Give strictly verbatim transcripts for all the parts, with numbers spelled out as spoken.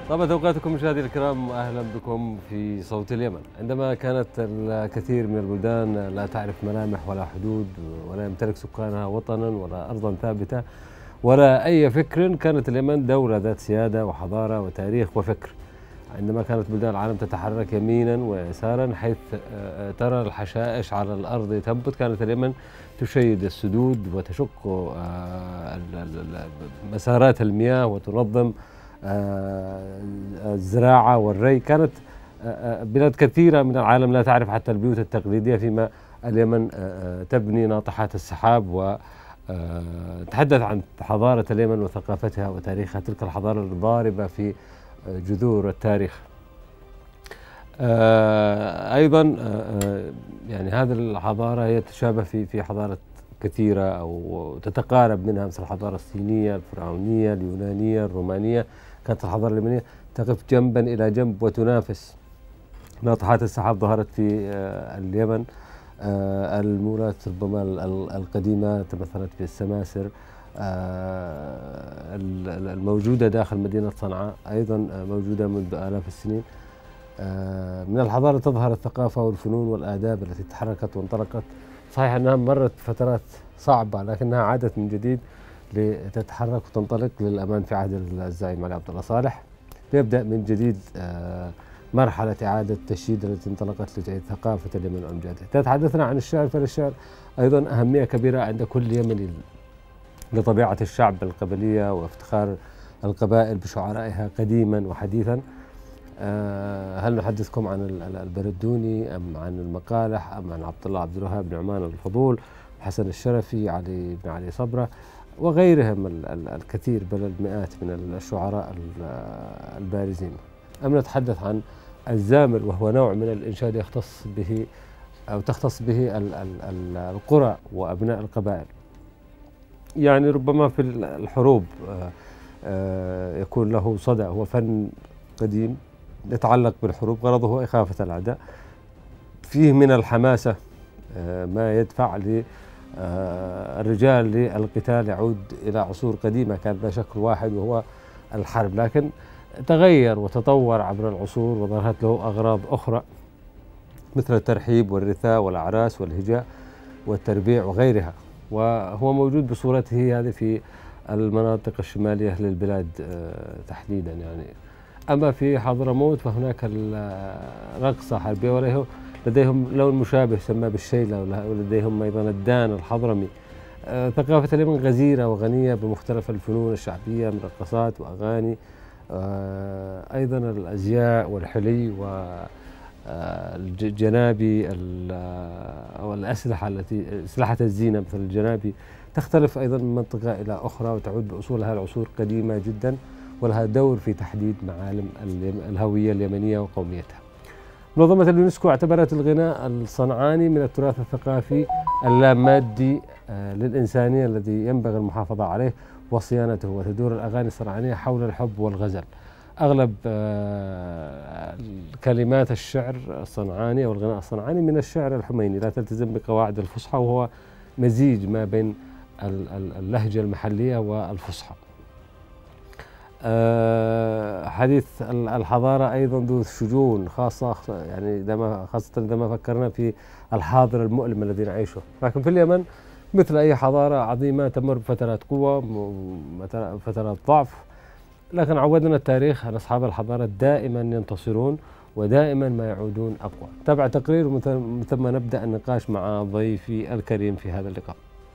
طابت أوقاتكم مشاهدينا الكرام، أهلا بكم في صوت اليمن. عندما كانت الكثير من البلدان لا تعرف ملامح ولا حدود ولا يمتلك سكانها وطنا ولا أرضا ثابتة ولا أي فكر، كانت اليمن دولة ذات سيادة وحضارة وتاريخ وفكر. عندما كانت بلدان العالم تتحرك يمينا ويسارا حيث ترى الحشائش على الأرض تنبت، كانت اليمن تشيد السدود وتشق مسارات المياه وتنظم الزراعة والري. كانت بلاد كثيرة من العالم لا تعرف حتى البيوت التقليدية، فيما اليمن تبني ناطحات السحاب. وتحدث عن حضارة اليمن وثقافتها وتاريخها، تلك الحضارة الضاربة في جذور التاريخ. أيضا يعني هذه الحضارة هي تشابه في في حضارة كثيرة أو تتقارب منها، مثل الحضارة الصينية، الفرعونية، اليونانية، الرومانية. كانت الحضارة اليمنية تقف جنبا إلى جنب وتنافس. ناطحات السحاب ظهرت في اليمن، المولات ربما القديمة تمثلت في السماسر الموجودة داخل مدينة صنعاء، أيضا موجودة منذ آلاف السنين. من الحضارة تظهر الثقافة والفنون والآداب التي تحركت وانطلقت. صحيح أنها مرت فترات صعبة، لكنها عادت من جديد لتتحرك وتنطلق للأمام في عهد الزعيم علي عبد الله صالح، ليبدأ من جديد مرحلة إعادة تشييد التي انطلقت لتعيد ثقافة اليمن وأمجادها. تحدثنا عن الشعر، فالشعر أيضا أهمية كبيرة عند كل يمني لطبيعة الشعب القبلية وافتخار القبائل بشعرائها قديما وحديثا. هل نحدثكم عن البردوني أم عن المقالح أم عن عبد الله عبد الوهاب، نعمان الفضول، حسن الشرفي، علي بن علي صبرة وغيرهم الكثير بل المئات من الشعراء البارزين؟ أم نتحدث عن الزامل، وهو نوع من الإنشاد يختص به أو تختص به القرى وأبناء القبائل؟ يعني ربما في الحروب يكون له صدى، هو فن قديم يتعلق بالحروب، غرضه إخافة الأعداء. فيه من الحماسة ما يدفع للرجال للقتال، يعود إلى عصور قديمة كان لا شكل واحد وهو الحرب، لكن تغير وتطور عبر العصور وظهرت له أغراض أخرى مثل الترحيب والرثاء والأعراس والهجاء والتربيع وغيرها، وهو موجود بصورته هذه في المناطق الشمالية للبلاد تحديدا. يعني أما في حضرموت فهناك الرقصة حربية، ولديهم لون مشابه يسمى بالشيلة، ولديهم أيضا الدان الحضرمي. ثقافة اليمن غزيرة وغنية بمختلف الفنون الشعبية من رقصات وأغاني، أيضا الأزياء والحلي والجنابي أو الأسلحة التي أسلحة الزينة مثل الجنابي تختلف أيضا من منطقة إلى أخرى وتعود بأصولها لعصور قديمة جدا، ولها دور في تحديد معالم الهوية اليمنية وقوميتها. منظمة اليونسكو اعتبرت الغناء الصنعاني من التراث الثقافي اللامادي للإنسانية الذي ينبغي المحافظة عليه وصيانته، وتدور الأغاني الصنعانية حول الحب والغزل. أغلب كلمات الشعر الصنعاني أو الغناء الصنعاني من الشعر الحميني، لا تلتزم بقواعد الفصحى، وهو مزيج ما بين اللهجة المحلية والفصحى. حديث الحضارة أيضا ذو شجون خاصة، يعني عندما خاصة عندما فكرنا في الحاضر المؤلم الذي نعيشه. لكن في اليمن مثل أي حضارة عظيمة تمر بفترات قوة فترات ضعف، لكن عودنا التاريخ أن أصحاب الحضارة دائما ينتصرون ودائما ما يعودون أقوى. تابع تقرير ومن ثم نبدأ النقاش مع ضيفي الكريم في هذا اللقاء.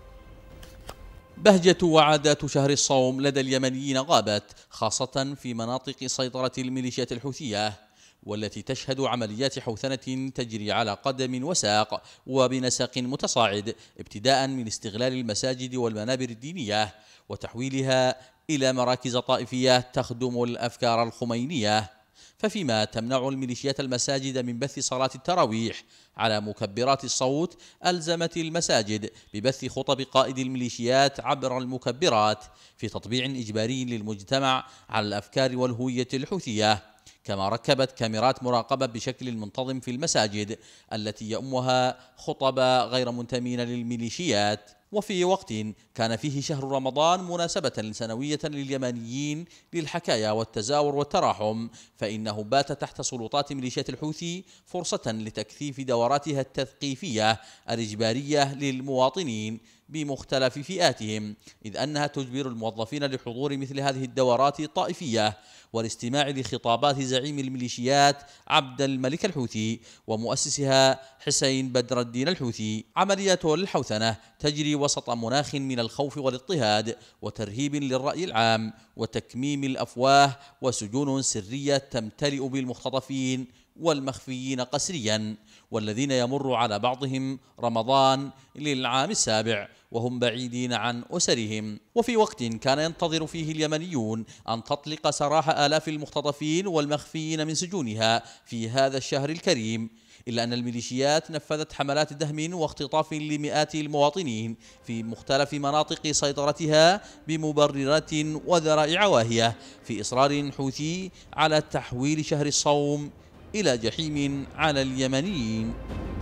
بهجة وعادات شهر الصوم لدى اليمنيين غابت، خاصة في مناطق سيطرة الميليشيات الحوثية، والتي تشهد عمليات حوثنة تجري على قدم وساق وبنسق متصاعد، ابتداء من استغلال المساجد والمنابر الدينية وتحويلها إلى مراكز طائفية تخدم الأفكار الخمينية. ففيما تمنع الميليشيات المساجد من بث صلاة التراويح على مكبرات الصوت، ألزمت المساجد ببث خطب قائد الميليشيات عبر المكبرات في تطبيع إجباري للمجتمع على الأفكار والهوية الحوثية. كما ركبت كاميرات مراقبة بشكل منتظم في المساجد التي يؤمها خطباء غير منتمين للميليشيات. وفي وقت كان فيه شهر رمضان مناسبة سنوية لليمنيين للحكايا والتزاور والتراحم، فإنه بات تحت سلطات ميليشيات الحوثي فرصة لتكثيف دوراتها التثقيفية الإجبارية للمواطنين بمختلف فئاتهم، إذ أنها تجبر الموظفين لحضور مثل هذه الدورات الطائفية والاستماع لخطابات زعيم الميليشيات عبد الملك الحوثي ومؤسسها حسين بدر الدين الحوثي. عمليات الحوثنة تجري وسط مناخ من الخوف والاضطهاد وترهيب للرأي العام وتكميم الأفواه وسجون سرية تمتلئ بالمختطفين والمخفيين قسريا، والذين يمر على بعضهم رمضان للعام السابع وهم بعيدين عن أسرهم. وفي وقت كان ينتظر فيه اليمنيون أن تطلق سراح آلاف المختطفين والمخفيين من سجونها في هذا الشهر الكريم، إلا أن الميليشيات نفذت حملات دهم واختطاف لمئات المواطنين في مختلف مناطق سيطرتها بمبررات وذرائع واهية في إصرار حوثي على تحويل شهر الصوم إلى جحيم على اليمنيين.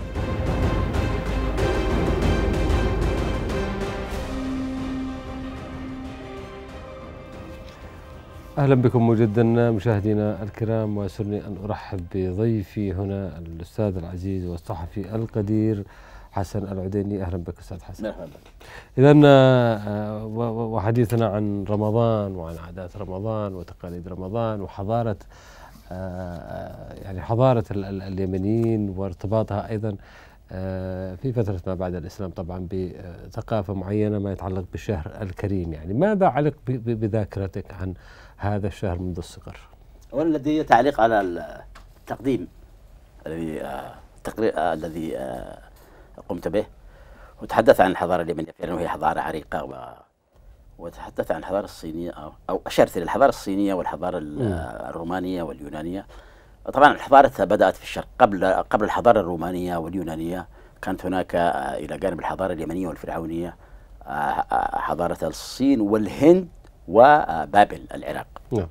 أهلا بكم مجددا مشاهدينا الكرام، ويسرني أن أرحب بضيفي هنا الأستاذ العزيز والصحفي القدير حسن العديني. أهلا بك أستاذ حسن. مرحبا. إذن وحديثنا عن رمضان وعن عادات رمضان وتقاليد رمضان وحضارة يعني حضارة اليمنيين وارتباطها أيضا في فترة ما بعد الإسلام طبعا بثقافة معينة ما يتعلق بالشهر الكريم. يعني ماذا علق بذاكرتك عن هذا الشهر منذ الصغر؟ أولا لدي تعليق على التقديم الذي التقرير الذي قمت به، وتحدث عن الحضارة اليمنية فعلا وهي حضارة عريقة، و وتحدث عن الحضارة الصينية أو, أو أشرت إلى الحضارة الصينية والحضارة الرومانية واليونانية. طبعا الحضارة بدأت في الشرق قبل قبل الحضارة الرومانية واليونانية. كانت هناك إلى جانب الحضارة اليمنية والفرعونية حضارة الصين والهند وبابل العراق. نعم.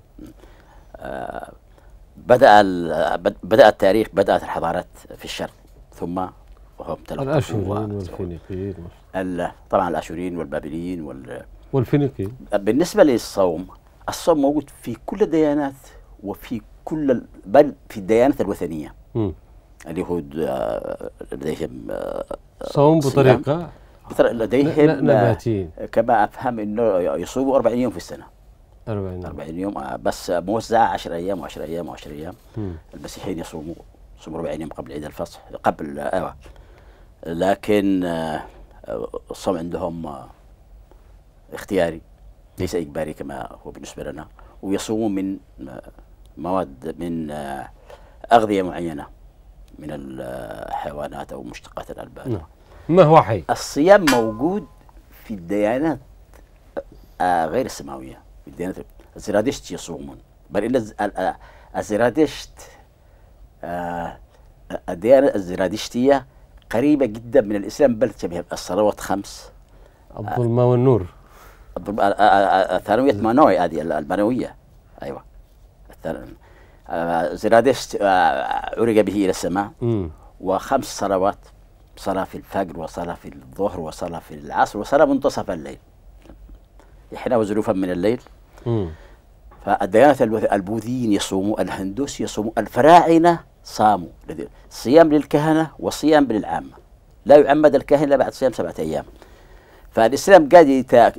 بدأ بدأ التاريخ بدأت الحضارات في الشرق، ثم وهم الأشوريين والفينيقيين طبعا الأشوريين والبابليين وال والفينيقيين. بالنسبة للصوم، الصوم موجود في كل الديانات وفي كل بل في الديانات الوثنية. م. اليهود لديهم صوم بطريقة لديهم نباتيين، كما أفهم أنه يصوموا أربعين يوم في السنة. أربعين, أربعين يوم بس موزعة عشر أيام وعشر أيام وعشر أيام. م. المسيحيين يصوموا يصوموا أربعين يوم قبل عيد الفصح قبل أيوة. لكن الصوم عندهم اختياري ليس إجباري كما هو بالنسبة لنا، ويصومون من مواد من أغذية معينة من الحيوانات أو مشتقات الألبان. ما هو حي؟ الصيام موجود في الديانات غير السماوية، في الديانات الزرادشت يصومون، بل إن الزرادشت الديانة الزرادشتية قريبة جدا من الإسلام، بل تشبه الصلوات خمس، الظلمة والنور، الثانوية مانوي هذه المانوية. أيوة زرادشت عرج به إلى السماء. م. وخمس صلوات، صلاة في الفجر وصلاة في الظهر وصلاة في العصر وصلاة منتصف الليل يحين وزلوفا من الليل. م. فالديانات البوذيين يصوموا، الهندوس يصوموا، الفراعنة صاموا. صيام للكهنة وصيام للعامة، لا يعمد الكاهن إلا بعد صيام سبعة أيام. فالإسلام قاعد يتا...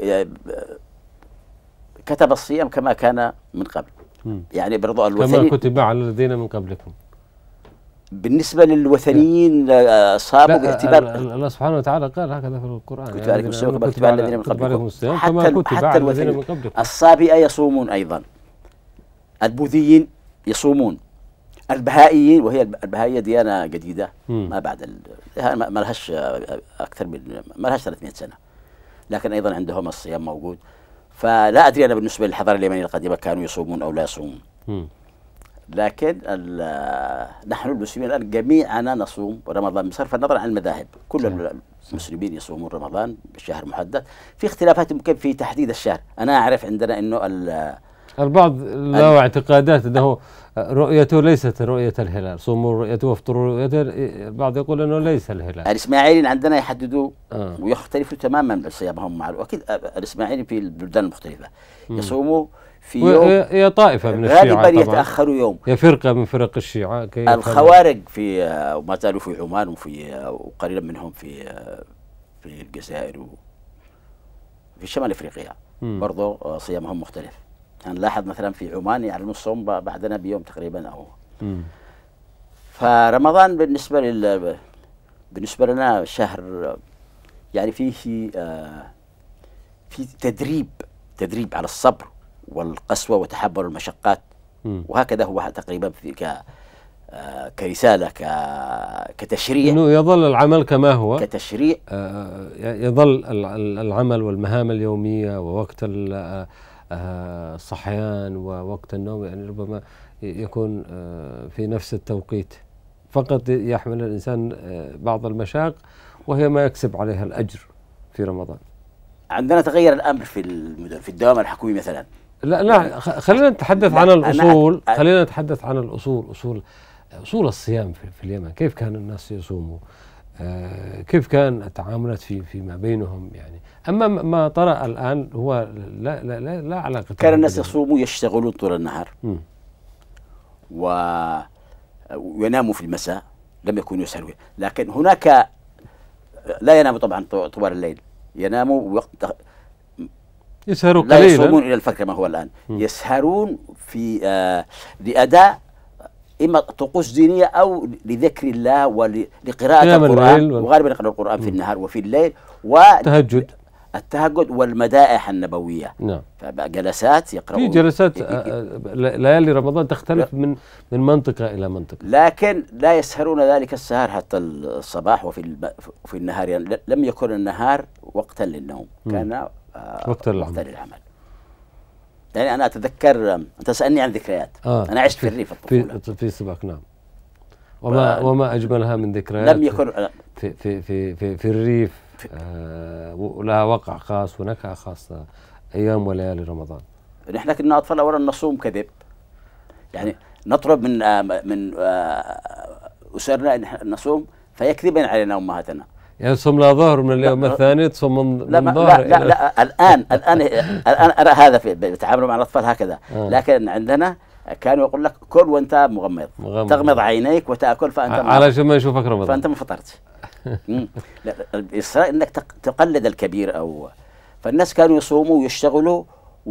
كتب الصيام كما كان من قبل. م. يعني برضو الوثنيين كما كتب على الذين من قبلكم. بالنسبة للوثنيين صاموا باعتبار الله سبحانه وتعالى قال هكذا في القرآن، كتب عليكم الصيام كما كتب على الذين من قبلكم. حتى, كتب حتى على الذين من قبلكم. الصابئة يصومون أيضا، البوذيين يصومون، البهائيين وهي البهائية ديانة جديدة م. ما بعد ال... ما لهاش أكثر من ما لهاش ثلاثمئة سنة، لكن أيضا عندهم الصيام موجود. فلا أدري أنا بالنسبة للحضارة اليمنية القديمة كانوا يصومون أو لا يصومون. م. لكن نحن المسلمين الآن جميعنا نصوم رمضان بصرف النظر عن المذاهب. كل المسلمين يصومون رمضان بشهر محدد، في اختلافات ممكن في تحديد الشهر. أنا أعرف عندنا أنه البعض له اعتقادات أنه رؤيته ليست رؤية الهلال، صوموا رؤيته وافطروا رؤيته، البعض يقول أنه ليس الهلال. الإسماعيليين عندنا يحددوا آه. ويختلفوا تماما صيامهم مع أكيد الإسماعيليين في البلدان المختلفة يصوموا في يوم، هي طائفة من الشيعة غالبا يتأخروا يوم، هي فرقة من فرق الشيعة. الخوارج في وما زالوا في عمان وفي وقليلا منهم في في الجزائر وفي شمال افريقيا برضه صيامهم مختلف. هنلاحظ مثلا في عمان يعلنوا الصوم بعدنا بيوم تقريبا او مم. فرمضان بالنسبه لل بالنسبه لنا شهر يعني فيه آه في تدريب تدريب على الصبر والقسوه وتحمل المشقات. مم. وهكذا هو تقريبا في ك آه كرساله ك كتشريع، انه يظل العمل كما هو كتشريع. آه يظل العمل والمهام اليوميه ووقت الصحيان ووقت النوم، يعني ربما يكون في نفس التوقيت، فقط يحمل الإنسان بعض المشاق وهي ما يكسب عليها الأجر في رمضان. عندنا تغير الأمر في المدن في الدوام الحكومي مثلا. لا لا خلينا نتحدث عن الأصول، خلينا نتحدث عن الأصول، أصول أصول الصيام في, في اليمن، كيف كان الناس يصوموا، آه كيف كان التعاملات في فيما بينهم يعني. أما ما طرأ الآن هو لا لا لا, لا علاقة. كان الناس يصوموا يشتغلون طول النهار م. و... ويناموا في المساء، لم يكونوا يسهروا، لكن هناك لا يناموا طبعا طوال الليل، يناموا وقت يسهروا قليلا، لا يصومون إلى الفجر كما هو الآن. م. يسهرون في آه لأداء إما طقوس دينية أو لذكر الله ولقراءة القرآن، وغالبا يقرأ القرآن م. في النهار وفي الليل، والتهجد التهجد والمدائح النبوية. نعم. جلسات يقرأون، في جلسات ليالي رمضان تختلف من من منطقة إلى منطقة، لكن لا يسهرون ذلك السهر حتى الصباح وفي في النهار، يعني لم يكن النهار وقتا للنوم، كان وقتا للعمل. يعني أنا أتذكر، أنت سألني عن ذكريات. آه أنا عشت في الريف الطفولة في في سباق. نعم. وما ف... وما أجملها من ذكريات لم يكن في في في في, في الريف، آه ولها وقع خاص ونكهة خاصة أيام وليالي رمضان. نحن كنا أطفال أولا نصوم كذب، يعني نطلب من آه من آه أسرنا أن نصوم فيكذبن علينا أمهاتنا، يعني تصوم لا ظهر من اليوم الثاني، تصوم من لا من ظهر. لا لا, لا الآن الآن الآن أرى هذا في بيتعاملوا مع الأطفال هكذا. آه. لكن عندنا كانوا يقول لك كل وأنت مغمض، مغمض. تغمض عينيك وتأكل فأنت علشان ما يشوفك رمضان، فأنت ما فطرت. الإصرار إنك تقلد الكبير أو فالناس كانوا يصوموا ويشتغلوا،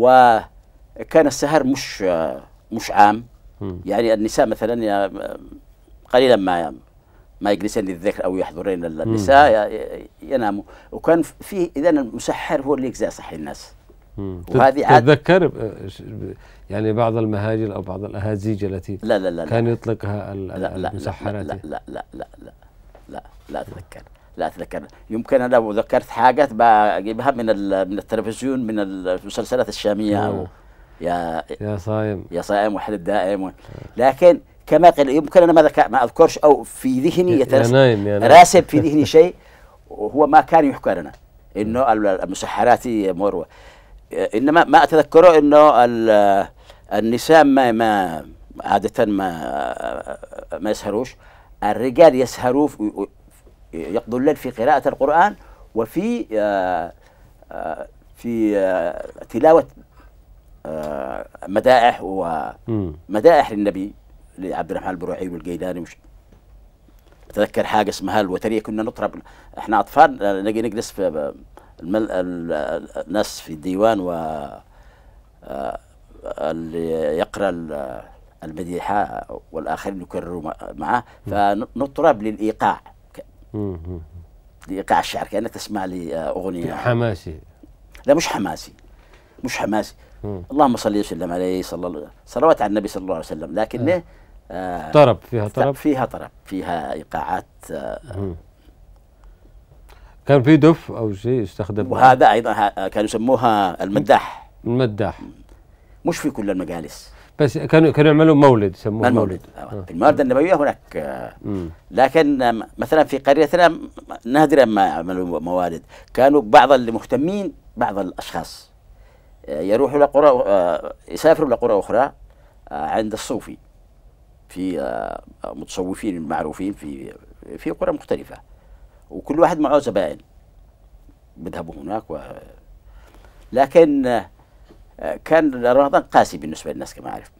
وكان السهر مش مش عام. م. يعني النساء مثلا قليلا ما ما يجلسن للذكر او يحضرين النساء، يناموا، وكان في اذا المسحر هو اللي يجزع صحي الناس. وهذه تتذكر يعني بعض المهاجر او بعض الاهازيج التي لا لا لا كان يطلقها لا المسحرات؟ لا لا لا لا لا لا لا اتذكر لا اتذكر يمكن انا لو ذكرت حاجات بجيبها من من التلفزيون، من المسلسلات الشاميه، او يا يا صايم يا صايم وحد الدائم، لكن كما قال يمكن انا ما ذكر ما اذكرش او في ذهني يترسب راسب في ذهني شيء وهو ما كان يحكى لنا انه المسحرات مروه، انما ما اتذكره انه النساء ما ما عاده ما ما يسهروش، الرجال يسهروا يقضوا الليل في قراءة القرآن وفي في تلاوة مدائح ومدائح للنبي لعبد الرحمن البروعي والقيداني. وش أتذكر حاجة اسمها الوترية، كنا نطرب احنا أطفال نجي نجلس في المل... الناس في الديوان و اللي يقرأ المديحة والآخرين يكرروا معه، فنطرب للإيقاع، لإيقاع الشعر، كأنك تسمع لي أغنية حماسي. لا مش حماسي، مش حماسي. مم. اللهم صل وسلم عليه صلى الله صلوات على النبي صلى الله عليه وسلم، لكنه آه طرب، فيها طرب، فيها طرب، فيها إيقاعات. آه كان في دف أو شيء يستخدم، وهذا أيضا كانوا يسموها المداح. المداح مش في كل المجالس، بس كانوا كانوا يعملوا مولد يسموه المولد. آه. في الموارد النبوية هناك، آه لكن مثلا في قريتنا نادرا ما عملوا موالد. كانوا بعض المهتمين، بعض الأشخاص يروحوا لقرى، يسافروا لقرى أخرى عند الصوفي، في متصوفين معروفين في في قرى مختلفة، وكل واحد معه زبائن بيذهبوا هناك. و... لكن كان رمضان قاسي بالنسبة للناس كما أعرف،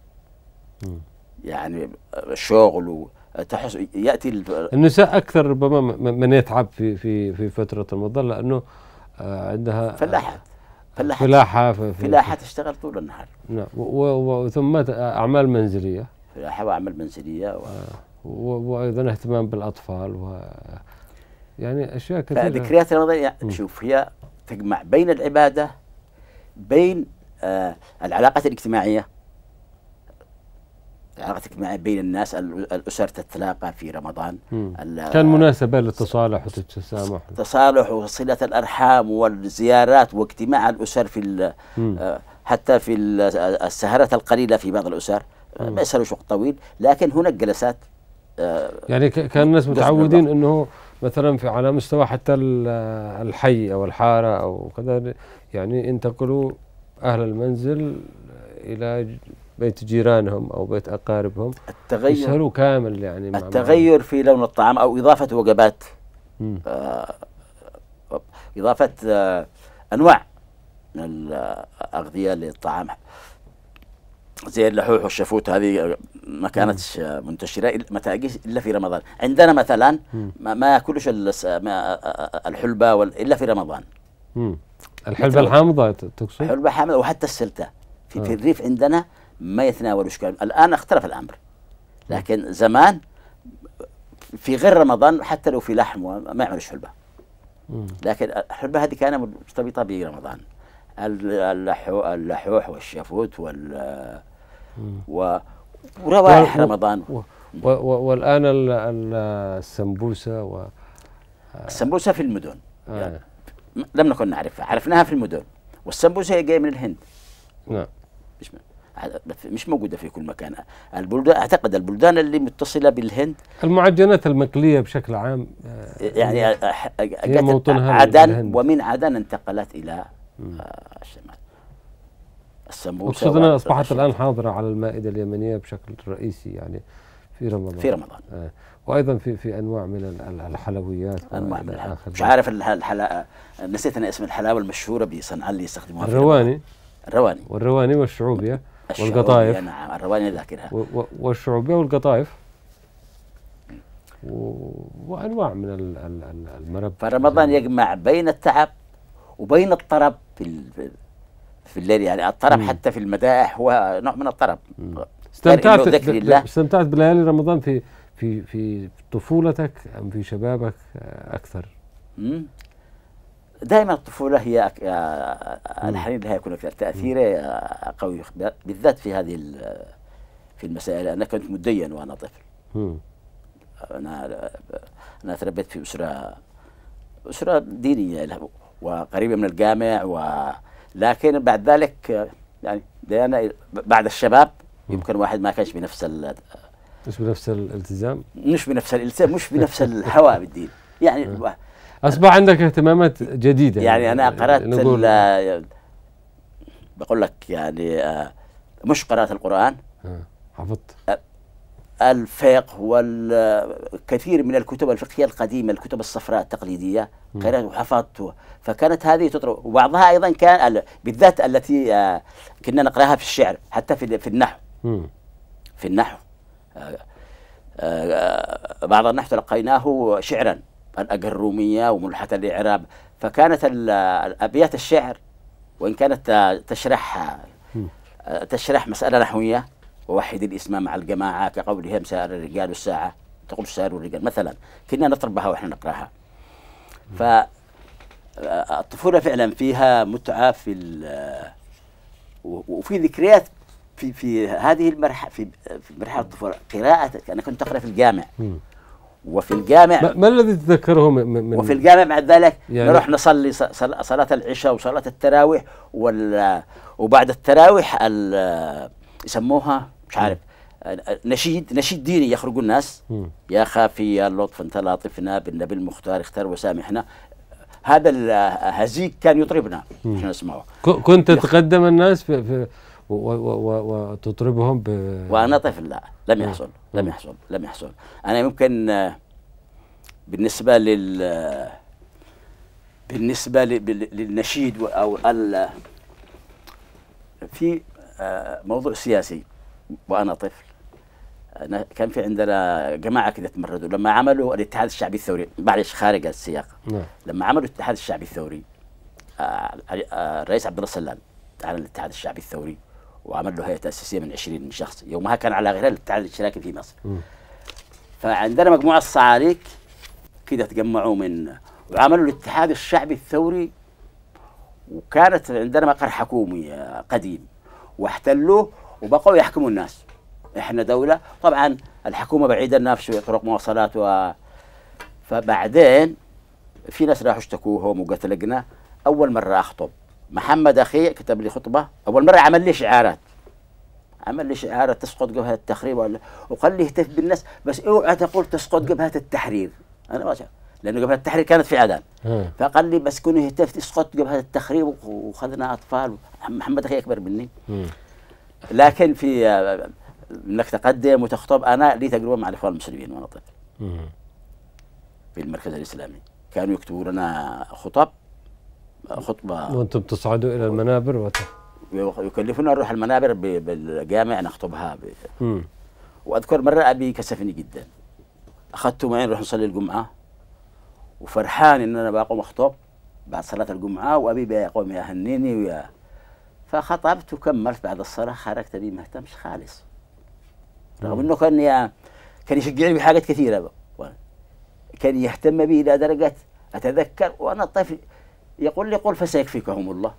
يعني الشغل وتحس يأتي النساء أكثر ربما من يتعب في في في فترة رمضان، لأنه عندها فلاحات فلاحة فلاحة, فلاحة تشتغل طول النهار. نعم، وثم أعمال منزلية، فلاحة وأعمال منزلية و... وأيضا اهتمام بالأطفال و يعني أشياء كثيرة. فذكريات رمضان يعني شوف هي تجمع بين العبادة، بين آه العلاقات الاجتماعية، العلاقات الاجتماعية بين الناس، الأسر تتلاقى في رمضان، كان مناسبة للتصالح والتسامح، التصالح وصلة الأرحام والزيارات واجتماع الأسر في آه حتى في السهرات القليلة في بعض الأسر، ما يسهلوش وقت طويل، لكن هناك جلسات. آه يعني كان الناس متعودين أنه مثلا في على مستوى حتى الحي أو الحارة أو كذا، يعني ينتقلوا أهل المنزل إلى بيت جيرانهم أو بيت أقاربهم، التغير يسهروا كامل، يعني مع التغير في لون الطعام أو إضافة وجبات، آه إضافة آه أنواع من الأغذية للطعام، زي اللحوح والشفوت، هذه ما كانتش منتشرة ما تلاقيش إلا في رمضان. عندنا مثلا ما, ما يأكلوش الحلبة إلا في رمضان. مم. الحلبة الحامضة تقصد؟ الحلبة حامضة، وحتى السلتة في, آه. في الريف عندنا ما يتناولوش. الآن اختلف الأمر، لكن زمان في غير رمضان حتى لو في لحم ما يعملوش حلبة. مم. لكن الحلبة هذه كانت مرتبطة برمضان، اللحوح والشفوت وال و وروائح رمضان. و و والآن السمبوسة و السمبوسة في المدن، آه. يعني لم نكن نعرفها، عرفناها في المدن، والسمبوسة هي جاية من الهند. نعم، مش مش موجودة في كل مكان. البلدان أعتقد البلدان اللي متصلة بالهند، المعجنات المقلية بشكل عام يعني هي موطنها عدن، ومن عدن انتقلت إلى الشمال. السمبوسة أقصد أصبحت الآن حاضرة على المائدة اليمنية بشكل رئيسي، يعني في رمضان في رمضان آه. وأيضا في في أنواع من الحلويات، أنواع من الحلويات. مش عارف الحلا، نسيت أنا اسم الحلاوة المشهورة بصنعاء اللي يستخدموها، الرواني. الرواني والرواني والشعوبية والقطايف. نعم، الرواني ذاكرها. والشعوبية والقطايف وأنواع من المرب. فرمضان يجمع بين التعب وبين الطرب في في الليل، يعني الطرب مم. حتى في المدائح هو نوع من الطرب. استمتعت استمتعت بليالي رمضان في في في طفولتك أم في شبابك أكثر؟ مم. دائما الطفولة هي الحنين لها يكون أكثر، تأثيره قوي بالذات في هذه في المسائل. أنا كنت مدين وأنا طفل. مم. أنا أنا تربيت في أسرة أسرة دينية وقريبة من الجامع، و لكن بعد ذلك يعني أنا بعد الشباب يمكن واحد ما كانش بنفس ال مش بنفس الالتزام مش بنفس الالتزام مش بنفس الهواء بالدين، يعني أصبح عندك اهتمامات جديدة. يعني, يعني أنا قرأت بقول لك يعني مش قرأت القرآن، حفظت الفقه والكثير من الكتب الفقهية القديمة، الكتب الصفراء التقليدية قرأت وحفظت. فكانت هذه تطرق، وبعضها أيضا كان بالذات التي كنا نقرأها في الشعر، حتى في في النحو. في النحو بعض النحو تلقيناه شعرا، الأجرومية وملحة الإعراب، فكانت الأبيات الشعر وإن كانت تشرح تشرح مسألة نحوية، ووحد الاسم مع الجماعة كقولهم سائر الرجال الساعة، تقول سائر الرجال مثلا، كنا نطرب بها ونحن نقراها. فالطفولة فعلا فيها متعة في وفي ذكريات في في هذه المرحلة، في في مرحلة الطفولة. قراءة، أنا كنت أقرأ في الجامع، وفي الجامع ما, ما الذي تذكره من, من وفي الجامع بعد ذلك يعني نروح نصلي صلاة العشاء وصلاة التراويح، وبعد التراويح يسموها مش عارف نشيد نشيد ديني، يخرج الناس م. يا خافي يا لطف انت لاطفنا بالنبي المختار اختار وسامحنا. هذا الهزيج كان يطربنا احنا نسمعه. كنت تتقدم الناس في, في وتطربهم ب... وانا طفل لا لم يحصل لم يحصل لم يحصل انا يمكن بالنسبه لل بالنسبه للنشيد او ال... في موضوع سياسي وانا طفل أنا كان في عندنا جماعه كده تمردوا لما عملوا الاتحاد الشعبي الثوري، معلش خارج السياق. نعم. لما عملوا الاتحاد الشعبي الثوري الرئيس عبد الله سلام اعلن الاتحاد الشعبي الثوري وعمل له هيئه تاسيسيه من عشرين شخص، يومها كان على غير الاتحاد الاشتراكي في مصر. م. فعندنا مجموعه صعاليك كده تجمعوا من وعملوا الاتحاد الشعبي الثوري، وكانت عندنا مقر حكومي قديم واحتلوه وبقوا يحكموا الناس. احنا دوله طبعا الحكومه بعيده عنا في طرق مواصلات و فبعدين في ناس راحوا اشتكوهم وقتلقنا. اول مره اخطب محمد اخي كتب لي خطبه، اول مره عمل لي شعارات عمل لي شعارات تسقط جبهه التخريب ولا وقال لي اهتف بالناس بس اوعى تقول تسقط جبهه التحرير. انا ما شاء لانه جبهه التحرير كانت في عدن. فقال لي بس كونوا اهتف تسقط جبهه التخريب وخذنا اطفال. محمد اخي اكبر مني. لكن في انك تقدم وتخطب، انا لي تجربه مع الاخوان المسلمين وانا طفل في المركز الاسلامي، كانوا يكتبوا لنا خطب خطبه وانتم تصعدوا الى المنابر وت... يكلفونا نروح المنابر بالجامع نخطبها ب... واذكر مره ابي كسفني جدا، اخذته معي نروح نصلي الجمعه وفرحان ان انا بقوم اخطب بعد صلاه الجمعه وابي بيقوم يهنيني ويا فخطبت وكملت بعد الصلاه خرجت بي ما اهتمش خالص، رغم انه كان يا كان يشجعني بحاجات كثيره بقى. كان يهتم بي الى درجه اتذكر وانا طفل يقول لي قل فسيكفيكهم الله.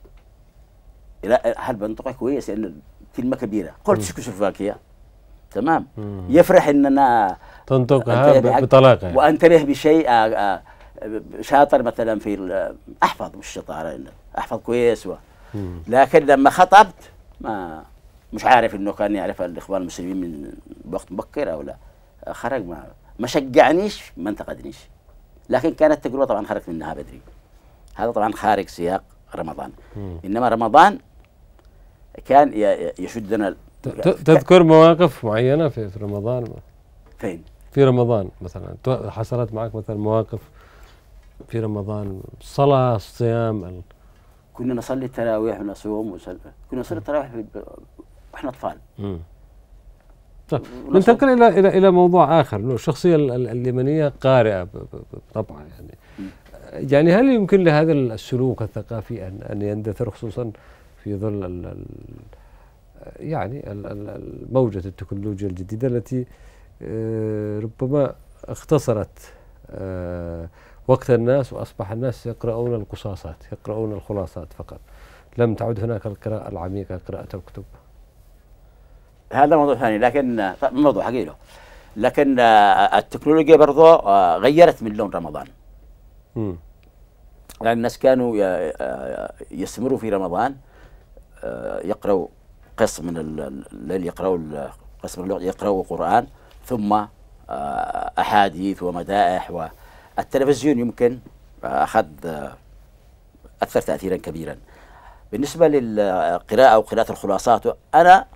لا هل بنطقها كويس لان كلمه كبيره، قلت تشيكوسلوفاكيا تمام. مم. يفرح ان انا تنطقها بطلاقه وانتبه بشيء شاطر مثلا في احفظ مش شطاره احفظ كويس و... لكن لما خطبت ما مش عارف انه كان يعرف الاخوان المسلمين من وقت مبكر او لا، خرج ما ما شجعنيش ما انتقدنيش، لكن كانت تجربه طبعا خرجت منها بدري. هذا طبعا خارج سياق رمضان. مم. انما رمضان كان يشدنا. تذكر مواقف معينه في رمضان؟ فين؟ في رمضان مثلا حصلت معك مثلا مواقف في رمضان، الصلاه، الصيام ال... كنا نصلي التراويح ونصوم وسل... كنا نصلي التراويح واحنا اطفال. امم طيب ننتقل الى الى الى موضوع اخر، انه الشخصيه اليمنيه قارئه طبعا يعني. م. يعني هل يمكن لهذا السلوك الثقافي ان ان يندثر خصوصا في ظل ال ال يعني الموجة التكنولوجيا الجديدة التي ربما اختصرت وقت الناس واصبح الناس يقرؤون القصاصات، يقرؤون الخلاصات فقط، لم تعد هناك القراءة العميقة، قراءة الكتب. هذا موضوع ثاني، لكن موضوع حقيقي، لكن التكنولوجيا برضه غيرت من لون رمضان. امم يعني الناس كانوا يستمروا في رمضان يقرأوا قسم من الليل، يقرأوا قسم من الليل يقرأوا قرآن، ثم أحاديث ومدائح، والتلفزيون يمكن أخذ أثر تأثيرا كبيرا. بالنسبة للقراءة وقراءة الخلاصات، أنا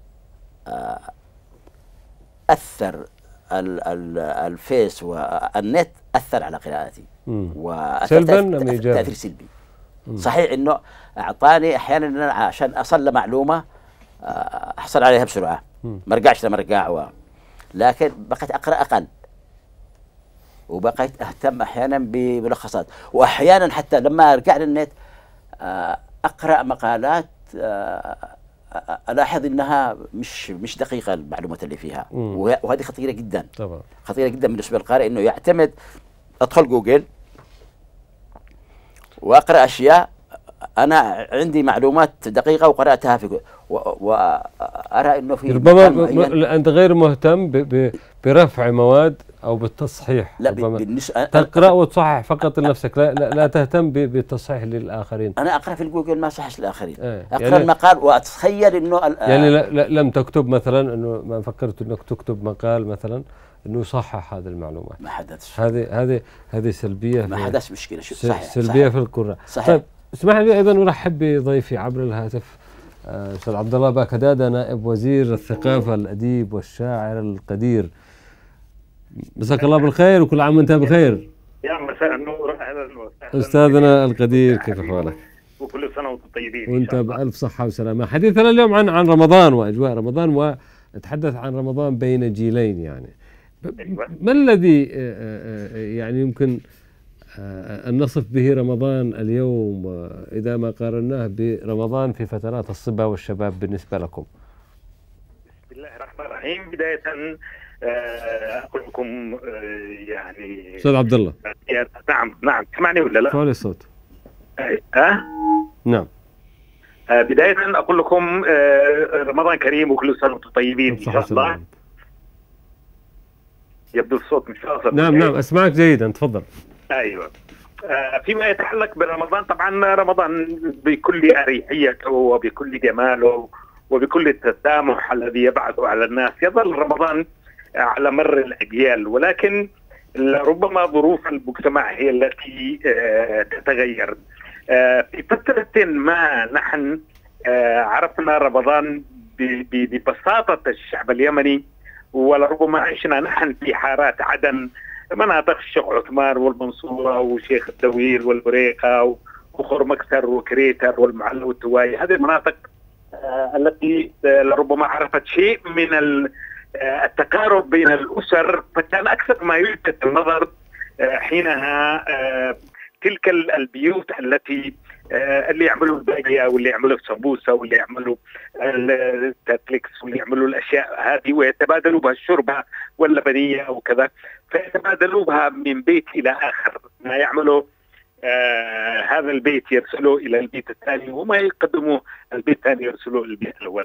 أثر الفيس والنت أثر على قراءتي سلبا أم إيجابا؟ تأثير سلبي. صحيح انه اعطاني احيانا عشان اصل معلومه احصل عليها بسرعه، ما ارجعش لما ارجع و... لكن بقيت اقرا اقل، وبقيت اهتم احيانا بملخصات، واحيانا حتى لما ارجع للنت اقرا مقالات الاحظ انها مش مش دقيقه المعلومات اللي فيها، وهذه خطيره جدا طبعا، خطيره جدا بالنسبه للقارئ، انه يعتمد ادخل جوجل واقرا اشياء انا عندي معلومات دقيقه وقراتها في وارى انه في ربما انت غير مهتم ب ب برفع مواد او بالتصحيح. لا بالنسبه تقرا وتصحح فقط لنفسك، لا, لا, لا تهتم بالتصحيح للاخرين. انا اقرا في الجوجل ما صحش للاخرين. ايه اقرا يعني المقال واتخيل انه يعني لا لم تكتب مثلا، انه ما فكرت انك تكتب مقال مثلا انه يصحح هذه المعلومات. ما حدث. هذه هذه هذه سلبيه، ما حدث مشكله. شوف صحيح سلبيه صحيح في القراء. صحيح. طيب اسمح لي ايضا ارحب بضيفي عبر الهاتف استاذ عبد الله باكداده، نائب وزير الثقافه، الاديب والشاعر القدير. مساك الله بالخير وكل عام وانت بخير. يا مساء النور، اهلا وسهلا استاذنا القدير، كيف احوالك؟ وكل سنه وانتم طيبين. وانت بالف صحه وسلامه. حديثنا اليوم عن عن رمضان واجواء رمضان، ونتحدث عن رمضان بين جيلين. يعني ما الذي يعني يمكن أن نصف به رمضان اليوم إذا ما قارناه برمضان في فترات الصبا والشباب بالنسبة لكم؟ بسم الله الرحمن الرحيم. بداية أقول لكم يعني أستاذ عبد الله. نعم نعم تسمعني ولا لا؟ فولي الصوت. أه؟ نعم. بداية أقول لكم رمضان كريم وكل سنة وانتم طيبين إن شاء الله. يبدو الصوت مش واصل. نعم نعم أسمعك جيدا، تفضل. ايوه. آه فيما يتعلق برمضان، طبعا رمضان بكل اريحيته وبكل جماله وبكل التسامح الذي يبعثه على الناس يظل رمضان على مر الاجيال، ولكن ربما ظروف المجتمع هي التي آه تتغير. آه في فترة ما نحن آه عرفنا رمضان ببساطة الشعب اليمني، ولربما عشنا نحن في حارات عدن، مناطق الشيخ عثمان والمنصورة وشيخ الدويل والبريقة وخرمكسر وكريتر والمعلى والتواي. هذه المناطق آه التي آه لربما عرفت شيء من آه التقارب بين الأسر، فكان أكثر ما يلفت النظر آه حينها آه تلك البيوت التي آه اللي يعملوا الباقية واللي يعملوا السمبوسة واللي يعملوا التاتليكس واللي يعملوا الأشياء هذه، ويتبادلوا بها الشوربة واللبنية وكذا، فيتبادلوا بها من بيت إلى آخر. ما يعملوا آه هذا البيت يرسلوه إلى البيت الثاني، وما يقدموه البيت الثاني يرسلوه إلى البيت الأول.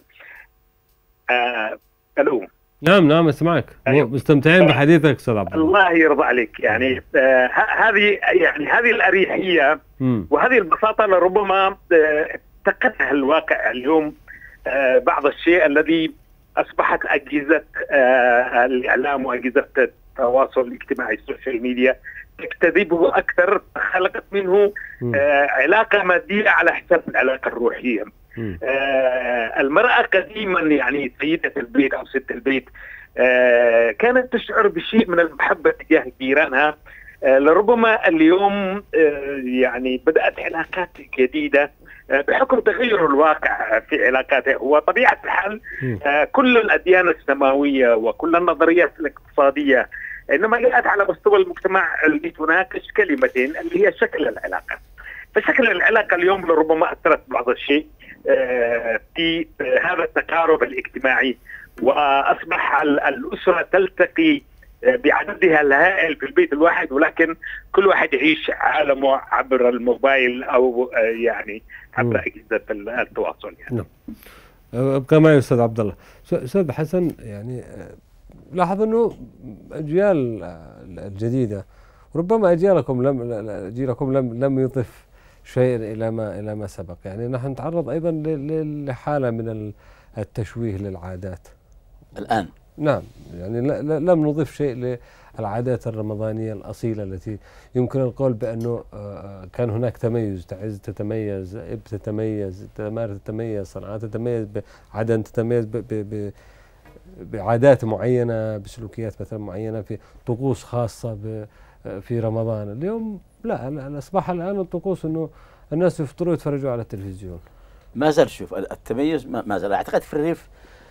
آه ألو. نعم نعم اسمعك. أيوه. مستمتعين بحديثك استاذ عبد الله. الله يرضى عليك. يعني آه هذه يعني هذه الأريحية م. وهذه البساطة لربما آه تقتها الواقع اليوم. آه بعض الشيء الذي أصبحت أجهزة آه الإعلام وأجهزة التواصل الاجتماعي السوشيال ميديا تجتذبه أكثر، خلقت منه آه علاقة مادية على حساب العلاقة الروحية. آه المرأة قديما يعني سيدة البيت أو ست البيت آه كانت تشعر بشيء من المحبة تجاه جيرانها. آه لربما اليوم آه يعني بدأت علاقات جديدة آه بحكم تغير الواقع في علاقاته. وطبيعة الحال آه كل الأديان السماوية وكل النظريات الاقتصادية إنما جاءت على مستوى المجتمع اللي تناقش كلمتين اللي هي شكل العلاقة. فشكل العلاقة اليوم لربما أثرت بعض الشيء في هذا التقارب الاجتماعي، وأصبح الأسرة تلتقي بعددها الهائل في البيت الواحد، ولكن كل واحد يعيش عالمه عبر الموبايل أو يعني عبر أجهزة التواصل. يعني. نعم. أبقى معي أستاذ عبد الله. أستاذ حسن، يعني لاحظ أنه أجيال الجديدة ربما أجيالكم لم جيلكم لم لم يضف شيء إلى ما إلى ما سبق. يعني نحن نتعرض أيضا لحالة من التشويه للعادات الآن. نعم، يعني لم نضيف شيء للعادات الرمضانية الأصيلة التي يمكن القول بأنه كان هناك تميز. تعز تتميز، إب تتميز، تمار تتميز، صنعاء تتميز، عدن تتميز بعادات معينة، بسلوكيات مثلا معينة، في طقوس خاصة في رمضان. اليوم لا، أصبح الآن الطقوس أنه الناس يفطروا يتفرجوا على التلفزيون. ما زال شوف التميز ما زال. أعتقد في الريف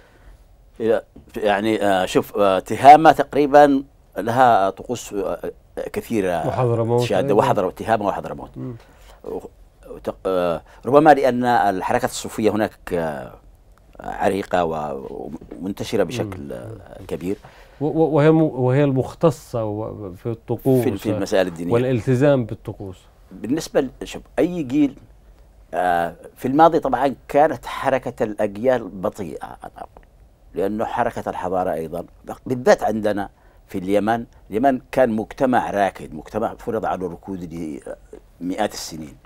يعني شوف تهامة تقريبا لها طقوس كثيرة، وحضرموت وحضرموت تهامة وحضرموت. ربما لأن الحركات الصوفية هناك عريقة ومنتشرة بشكل م. كبير، وهي وهي المختصة في الطقوس في المسائل الدينية والالتزام بالطقوس. بالنسبة شوف أي جيل في الماضي طبعا كانت حركة الأجيال بطيئة، أنا أقول، لأنه حركة الحضارة أيضا بالذات عندنا في اليمن. اليمن كان مجتمع راكد، مجتمع فرض على الركود لمئات السنين،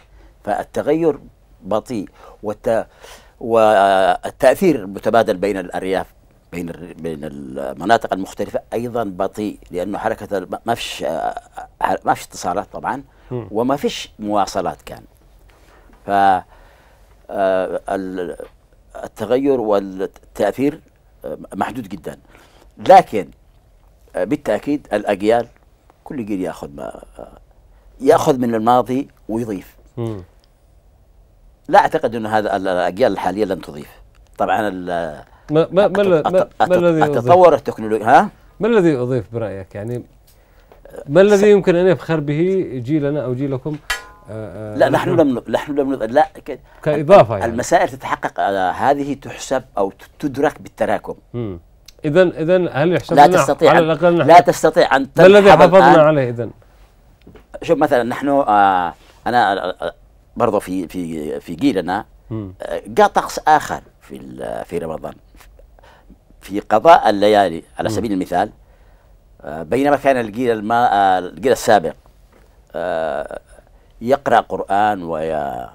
فالتغير بطيء والت... والتأثير المتبادل بين الأرياف بين بين المناطق المختلفة أيضا بطيء، لأنه حركة ما فيش ما فيش اتصالات طبعا، وما فيش مواصلات كان. ف التغير والتأثير محدود جدا، لكن بالتأكيد الأجيال كل جيل يأخذ ما يأخذ من الماضي ويضيف. مم. لا أعتقد أن هذا الأجيال الحالية لن تضيف. طبعا ما ما ما, ما, ما الذي التطور التكنولوجي ها ما الذي يضيف برأيك؟ يعني ما الذي يمكن أن يفخر به جيلنا أو جيلكم؟ آآ لا نحن لم نحن لم لا كإضافة يعني. المسائل تتحقق هذه تحسب أو تدرك بالتراكم. إذا إذا هل يحسب لا تستطيع على الأقل لا تستطيع أن ما الذي حافظنا عليه إذا؟ شوف مثلا نحن آه أنا برضه في في في جيلنا جاء طقس آخر في في رمضان، في قضاء الليالي على سبيل المثال. آه بينما كان الجيل الما آه الجيل السابق آه يقرأ قرآن وي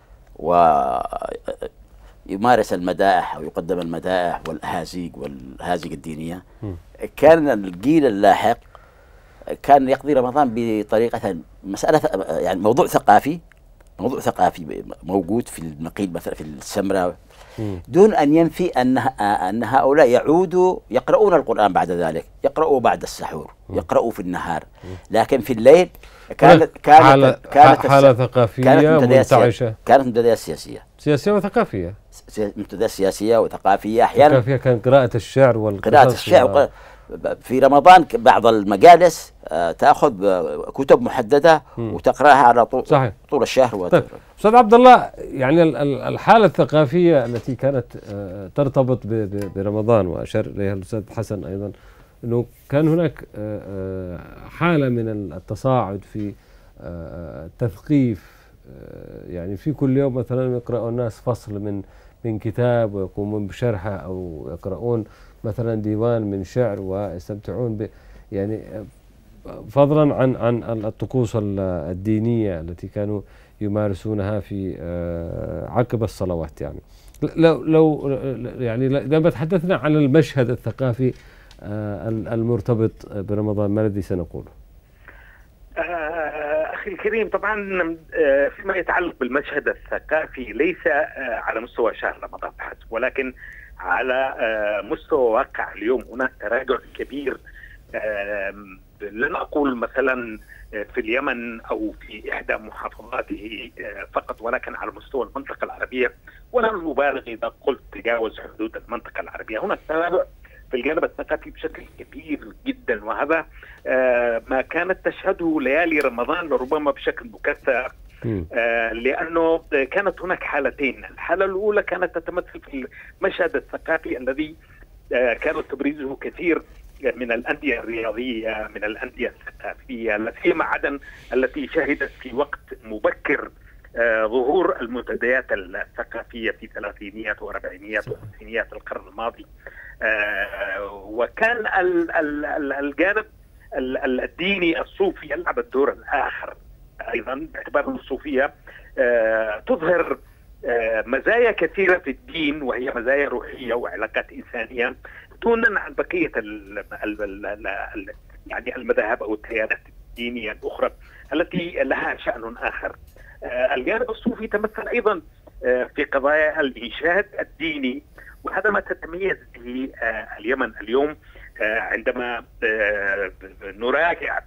ويمارس المدائح أو يقدم المدائح والأهازيج والهازيج الدينية، كان الجيل اللاحق كان يقضي رمضان بطريقة مسألة يعني موضوع ثقافي موضوع ثقافي موجود في النقيض مثلا في السمرة، دون أن ينفي أن أن هؤلاء يعودوا يقرؤون القرآن بعد ذلك، يقرؤوا بعد السحور، يقرؤوا في النهار، لكن في الليل كانت كانت حالة كانت حالة ثقافية كانت منتعشة، كانت منتديات سياسية سياسية وثقافية، منتديات سياسية وثقافية. أحيانا ثقافية كان قراءة الشعر والقصص، قراءة الشعر في رمضان بعض المجالس تأخذ كتب محددة وتقرأها على طول صحيح. طول الشهر. طيب أستاذ عبد الله، يعني الحالة الثقافية التي كانت ترتبط برمضان وأشار إليها الأستاذ حسن أيضا، أنه كان هناك حالة من التصاعد في التثقيف، يعني في كل يوم مثلا يقرأ الناس فصل من من كتاب ويقومون بشرحه، أو يقرؤون مثلا ديوان من شعر ويستمتعون ب يعني فضلا عن عن الطقوس الدينية التي كانوا يمارسونها في عقب الصلوات. يعني لو لو يعني لما تحدثنا عن المشهد الثقافي المرتبط برمضان، ما الذي سنقوله؟ أخي الكريم، طبعا فيما يتعلق بالمشهد الثقافي ليس على مستوى شهر رمضان فحسب، ولكن على مستوى واقع اليوم هناك تراجع كبير. لن أقول مثلا في اليمن أو في إحدى محافظاته فقط، ولكن على مستوى المنطقة العربية، ولن أبالغ إذا قلت تجاوز حدود المنطقة العربية. هناك تراجع في الجانب الثقافي بشكل كبير جدا، وهذا ما كانت تشهده ليالي رمضان ربما بشكل مكثف، لأنه كانت هناك حالتين. الحالة الأولى كانت تتمثل في المشهد الثقافي الذي كانت تبرزه كثير من الأندية الرياضية، من الأندية الثقافية، لا سيما عدن التي شهدت في وقت مبكر ظهور المنتديات الثقافية في ثلاثينيات وأربعينيات وخمسينيات القرن الماضي. وكان الجانب الديني الصوفي يلعب الدور الآخر أيضا، باعتبار الصوفية تظهر مزايا كثيرة في الدين، وهي مزايا روحية وعلاقات إنسانية دونا عن بقية ال ال ال ال يعني المذاهب أو التيارات الدينية الأخرى التي لها شأن آخر. الجانب الصوفي تمثل أيضا في قضايا الإنشاد الديني، وهذا ما تتميز به اليمن اليوم. عندما نراجع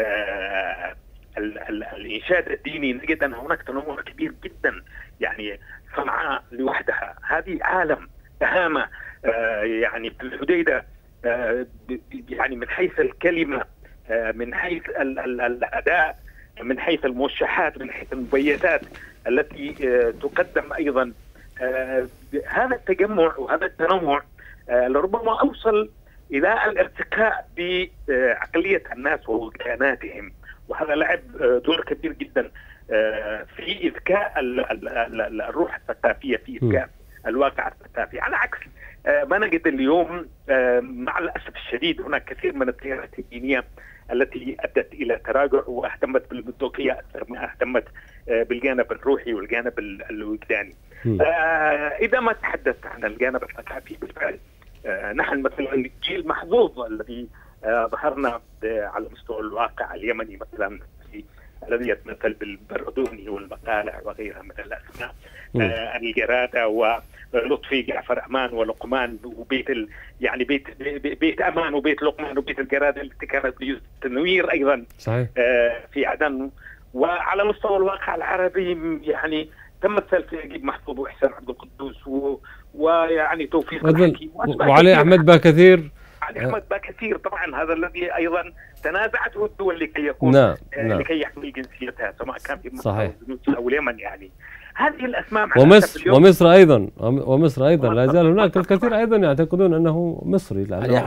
الإنشاد الديني نجد أن هناك تنوع كبير جدا. يعني صنعاء لوحدها هذه عالم تهامة، يعني في الحديدة يعني من حيث الكلمة، من حيث الأداء، من حيث الموشحات، من حيث المبيتات التي تقدم أيضا. هذا التجمع وهذا التنوع لربما أوصل إلى الارتقاء بعقلية الناس ووجداناتهم، وهذا لعب دور كبير جدا في إذكاء الروح الثقافية، في إذكاء الواقع الثقافي، على عكس ما نجد اليوم. مع الأسف الشديد هناك كثير من التيارات الدينية التي أدت إلى تراجع واهتمت بالمصداقية أكثر ما اهتمت بالجانب الروحي والجانب الوجداني. إذا ما تحدثت عن الجانب الثقافي بالفعل نحن مثلا الجيل محظوظ الذي ظهرنا على مستوى الواقع اليمني مثلا الذي يتمثل بالبردوني والمقالع وغيرها من الاسماء، آه الجراده ولطفي جعفر امان ولقمان وبيت ال... يعني بيت بيت امان وبيت لقمان وبيت الجراده التي كانت بيوت التنوير ايضا صحيح. آه في عدن. وعلى مستوى الواقع العربي يعني تمثل في نجيب محفوظ واحسان عبد القدوس و... ويعني توفيق الحكيم وعلي احمد باكثير. علي احمد باكثير طبعا هذا الذي ايضا تنازعته الدول لكي يكون نعم. آه نعم. لكي يحمل جنسيتها سواء كان في مصر او اليمن. يعني هذه الاسماء ومصر ومصر ايضا ومصر ايضا لا زال هناك الكثير ايضا يعتقدون انه مصري لانه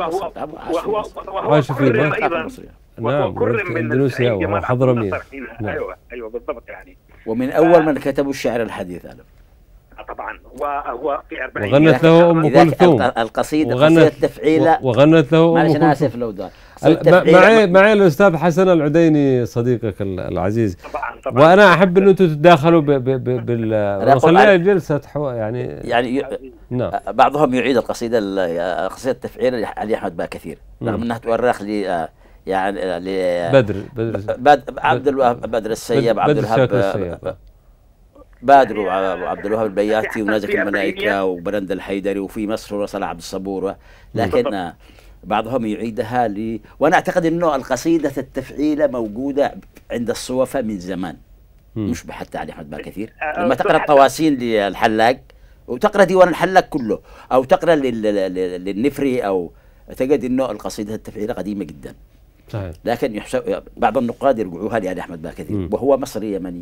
وهو عايش في ايضا نعم من اندونيسيا وحضرمية. نعم. ايوه ايوه بالضبط. يعني ومن اول من كتبوا الشعر الحديث هذا طبعا وهو في أربعين وغنت له ام كلثوم القصيده قصيده تفعيله وغنت له معلش انا اسف لو ده معي معي الاستاذ حسن العديني صديقك العزيز طبعا طبعا وانا احب ان انتم تتداخلوا بال خليها جلسه يعني يعني نعم. بعضهم يعيد القصيده قصيده تفعيل علي احمد باكثير رغم انها تؤرخ ل يعني ل بدر بدر عبد الوهاب بدر السيب عبد الوهاب بادر وعبد الوهاب البياتي ونازك الملائكة وبرند الحيدري وفي مصر وصلاح عبد الصبور، لكن بعضهم يعيدها لي. وأنا أعتقد أنه القصيدة التفعيلة موجودة عند الصوفة من زمان مش حتى علي أحمد باكثير. لما تقرأ الطواسين للحلاق وتقرأ ديوان الحلاق كله أو تقرأ للنفري أو تجد أنه القصيدة التفعيلة قديمة جدا صحيح. لكن يحسب بعض النقاد يرجعوها لعلي أحمد باكثير وهو مصري يمني.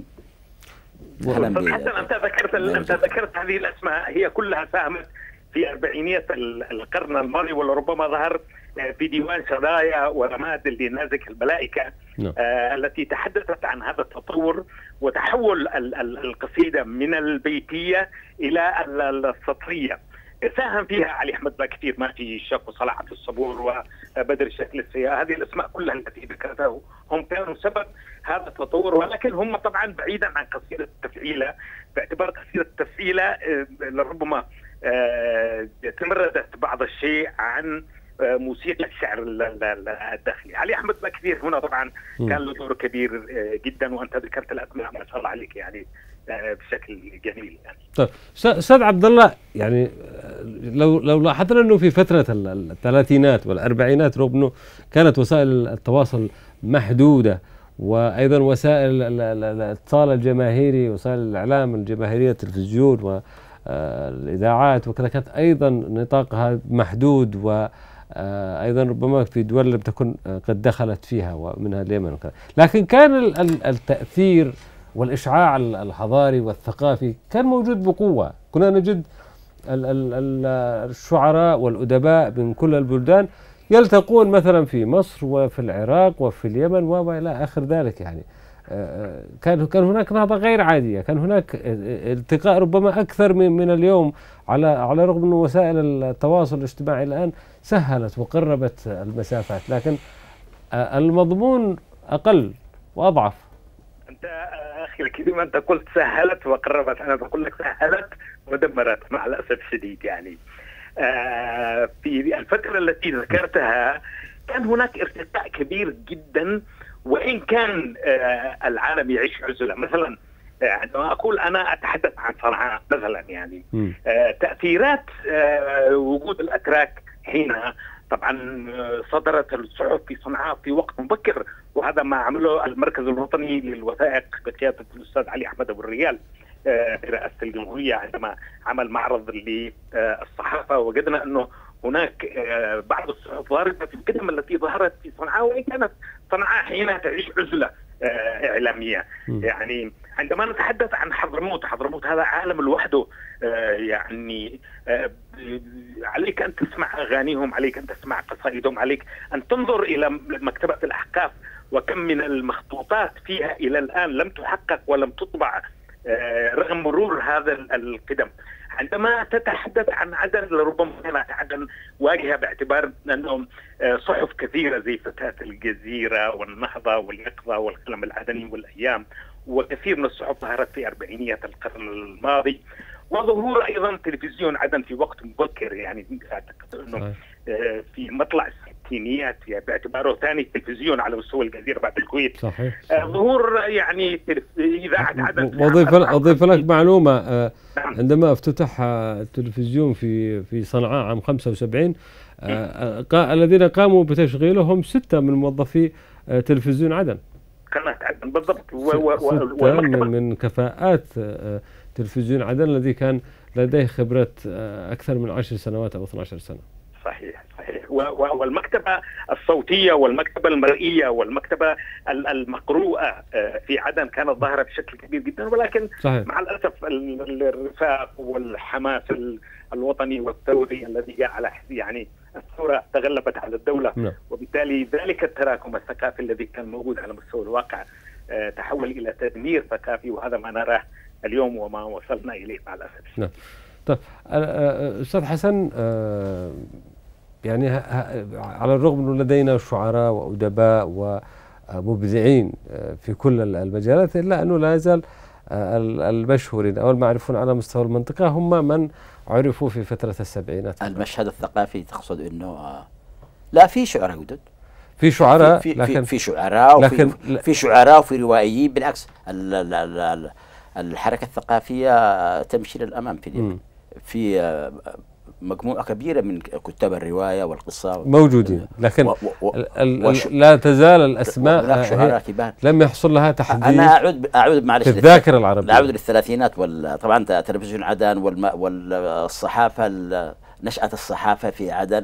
حسن انت ذكرت انت ذكرت هذه الاسماء هي كلها ساهمت في اربعينيات القرن الماضي ولربما ظهر في ديوان شرايا ورماد لنازك الملائكه آه التي تحدثت عن هذا التطور وتحول ال ال القصيده من البيتيه الى السطريه. ساهم فيها علي احمد باكثير ما في شك وصلاح عبد الصبور وبدر شكل السياء. هذه الاسماء كلها التي ذكرتها هم كانوا سبب هذا التطور، ولكن هم طبعا بعيدا عن قصيده التفعيله باعتبار قصيده التفعيله لربما تمردت بعض الشيء عن موسيقى الشعر الداخلي. علي احمد باكثير هنا طبعا كان له دور كبير جدا وانت ذكرت الاسماء ما شاء الله عليك يعني بشكل جميل. يعني طيب استاذ عبد الله، يعني لو لو لاحظنا انه في فتره الثلاثينات والاربعينات رغم انه كانت وسائل التواصل محدوده وايضا وسائل الاتصال الجماهيري وسائل الاعلام الجماهيريه التلفزيون والاذاعات وكذا كانت ايضا نطاقها محدود وايضا ربما في دول لم تكن قد دخلت فيها ومنها اليمن وكذا، لكن كان التاثير والإشعاع الحضاري والثقافي كان موجود بقوة. كنا نجد الشعراء والأدباء من كل البلدان يلتقون مثلا في مصر وفي العراق وفي اليمن وإلى آخر ذلك. يعني كان كان هناك نهضة غير عادية، كان هناك التقاء ربما أكثر من من اليوم، على على الرغم أن وسائل التواصل الاجتماعي الآن سهلت وقربت المسافات، لكن المضمون أقل وأضعف. انت اخي الكريم انت قلت سهلت وقربت، انا بقول لك سهلت ودمرت مع الاسف الشديد. يعني آه في الفتره التي ذكرتها كان هناك ارتقاء كبير جدا، وان كان آه العالم يعيش عزله. مثلا عندما اقول انا اتحدث عن صنعاء مثلا، يعني آه تاثيرات آه وجود الاتراك حينها طبعا صدرت الصحف في صنعاء في وقت مبكر، وهذا ما عمله المركز الوطني للوثائق بقياده الاستاذ علي احمد ابو الريال برئاسه الجمهوريه عندما عمل معرض للصحافه. وجدنا انه هناك بعض الصحف ظاهره في القدم التي ظهرت في صنعاء، وان كانت صنعاء حينها تعيش عزله اعلاميه. يعني عندما نتحدث عن حضرموت، حضرموت هذا عالم لوحده. يعني عليك ان تسمع اغانيهم، عليك ان تسمع قصائدهم، عليك ان تنظر الى مكتبه الاحقاف وكم من المخطوطات فيها الى الان لم تحقق ولم تطبع رغم مرور هذا القدم. عندما تتحدث عن عدن لربما كانت عدن واجهه باعتبار انهم صحف كثيره زي فتاة الجزيره والنهضه واليقظه والقلم العدني والايام، وكثير من الصحف ظهرت في اربعينيات القرن الماضي. وظهور ايضا تلفزيون عدن في وقت مبكر، يعني اعتقد انه في مطلع الستينيات يعني باعتباره ثاني تلفزيون على مستوى الجزيره بعد الكويت. صحيح. ظهور يعني اذاعه عدن. اضيف اضيف لك معلومه، عندما افتتح التلفزيون في في صنعاء عام خمسة وسبعين الذين قاموا بتشغيله هم ستة من موظفي تلفزيون عدن. قناة عدن بالضبط. ستة من كفاءات تلفزيون عدن الذي كان لديه خبرة أكثر من عشر سنوات أو اثنتي عشرة سنة. صحيح صحيح. والمكتبة الصوتية والمكتبة المرئية والمكتبة المقروءة في عدن كانت ظاهرة بشكل كبير جدا، ولكن صحيح. مع الأسف الرفاق والحماس الوطني والثوري الذي جاء على يعني الثورة تغلبت على الدولة م. وبالتالي ذلك التراكم الثقافي الذي كان موجود على مستوى الواقع تحول إلى تدمير ثقافي، وهذا ما نراه اليوم وما وصلنا إليه مع الأسف. نعم. طيب أستاذ حسن، يعني على الرغم أنه لدينا شعراء وأدباء ومبدعين في كل المجالات، إلا أنه لا يزال المشهورين أو المعروفون على مستوى المنطقة هم من عرفوا في فترة السبعينات. المشهد الثقافي تقصد أنه لا في شعراء جدد، في شعراء في, في, لكن في شعراء لكن وفي في شعراء وفي روائيين، بالعكس الحركة الثقافية تمشي للأمام في اليمن. في مجموعة كبيرة من كتاب الرواية والقصة موجودين، لكن و و و لا تزال الأسماء لم يحصل لها تحديث. أنا أعود أعود معلش في الذاكرة العربية، أعود للثلاثينات. طبعا تلفزيون عدن والصحافة، نشأة الصحافة في عدن،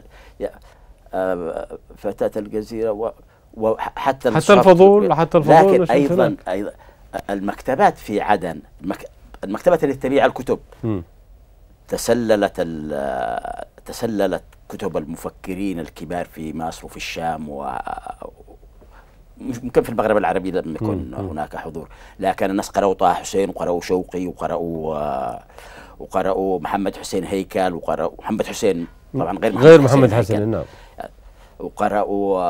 فتاة الجزيرة وحتى حتى الفضول حتى الفضول لكن أيضا أيضا المكتبات في عدن، المكتبات التي تبيع الكتب م. تسللت تسللت كتب المفكرين الكبار في مصر وفي الشام، و ممكن في المغرب العربي لم يكن هناك حضور، لكن الناس قرأوا طه حسين وقرأوا شوقي وقرأوا وقرأوا محمد حسين هيكل وقرأوا محمد حسين طبعا غير محمد غير محمد حسين, حسين نعم، وقرأوا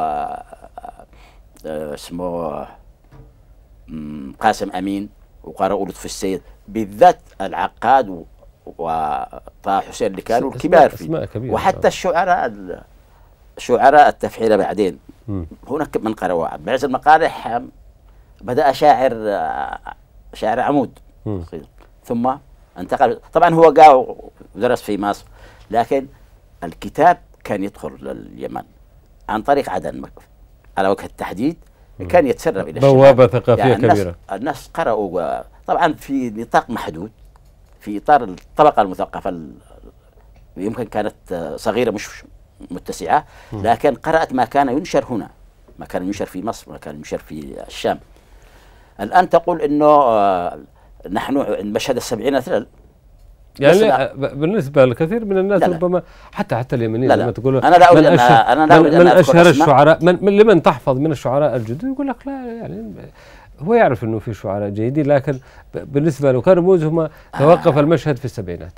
اسمه قاسم أمين وقرأوا لطف السيد، بالذات العقاد وطه حسين اللي كانوا الكبار فيه، وحتى الشعراء الشعراء التفحيلة بعدين م. هناك من قرأوا. بعز المقالح بدأ شاعر شاعر عمود م. ثم انتقل، طبعا هو قاع ودرس في مصر، لكن الكتاب كان يدخل لليمن عن طريق عدن على وجه التحديد، كان يتسرب إلى بوابة ثقافية يعني كبيرة. الناس, الناس قرأوا طبعا في نطاق محدود، في إطار الطبقة المثقفة يمكن كانت صغيرة مش متسعة، لكن قرأت ما كان ينشر هنا، ما كان ينشر في مصر، ما كان ينشر في الشام. الآن تقول إنه نحن مشهد السبعينات يعني بالنسبة لكثير من الناس لا لا. ربما حتى حتى اليمنيين لما تقول أنا لا من أشهر, أنا لا من, من أشهر الشعراء، من, من لمن تحفظ من الشعراء الجدد، يقول لك لا، يعني هو يعرف إنه في شعراء جيدين، لكن بالنسبة له كرموز هم توقف آه. المشهد في السبعينات.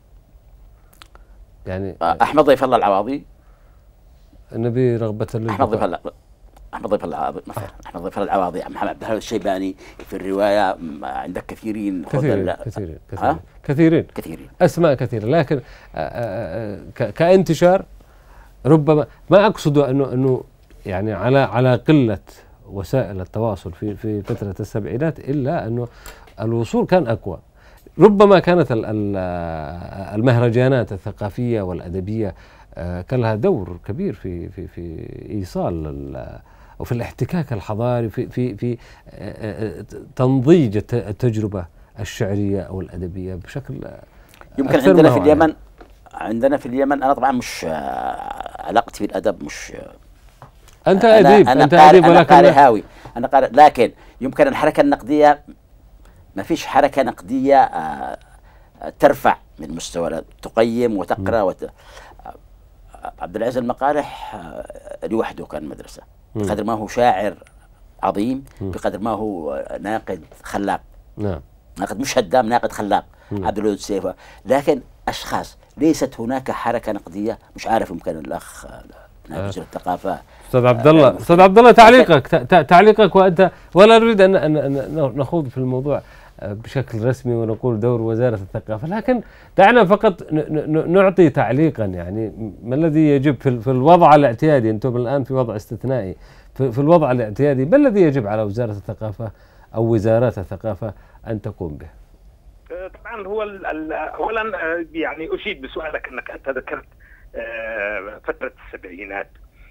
يعني أحمد ضيف الله العواضي، النبي رغبة أحمد ضيف الله أحمد ضيف العواضي مثلا، أحمد ضيف العواضي، محمد عبد الحليم الشيباني، في الرواية عندك كثيرين كثيرين كثيرين كثيرين, كثيرين كثيرين أسماء كثيرة، لكن كانتشار ربما ما أقصد أنه أنه يعني على على قلة وسائل التواصل في في فترة السبعينات، إلا أنه الوصول كان أقوى. ربما كانت المهرجانات الثقافية والأدبية كان لها دور كبير في في في إيصال وفي الاحتكاك الحضاري، في في في تنضيج التجربة الشعرية أو الأدبية بشكل يمكن. عندنا في اليمن عندنا في اليمن أنا طبعا مش علاقتي بالأدب مش أنت أديب أنا أنت أديب أنا قارئ هاوي أنا قارئ، لكن يمكن الحركة النقدية ما فيش حركة نقدية ترفع من مستوى، تقيم وتقرأ وت... عبد العزيز المقالح لوحده كان مدرسة، بقدر ما هو شاعر عظيم، بقدر ما هو ناقد خلاق. نعم. ناقد مش هدام، ناقد خلاق. عبد الودود السيفة، لكن أشخاص ليست هناك حركة نقدية. مش عارف يمكن الأخ نائب وزير الثقافة أستاذ عبد الله أستاذ عبد الله تعليقك تعليقك وأنت، ولا نريد أن نخوض في الموضوع بشكل رسمي ونقول دور وزارة الثقافة، لكن دعنا فقط نعطي تعليقا. يعني ما الذي يجب في الوضع الاعتيادي؟ أنتم الآن في وضع استثنائي، في الوضع الاعتيادي ما الذي يجب على وزارة الثقافة أو وزارات الثقافة أن تقوم به؟ طبعا هو أولا يعني أشيد بسؤالك أنك أنت ذكرت فترة السبعينات،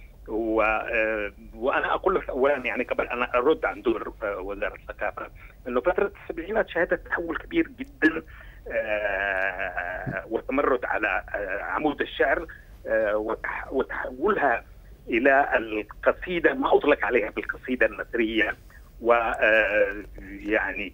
وانا اقول لك اولا يعني قبل ان ارد عن دور وزاره الثقافه انه فتره السبعينات شهدت تحول كبير جدا وتمرد على عمود الشعر وتحولها الى القصيده، ما اطلق عليها بالقصيده النثريه، ويعني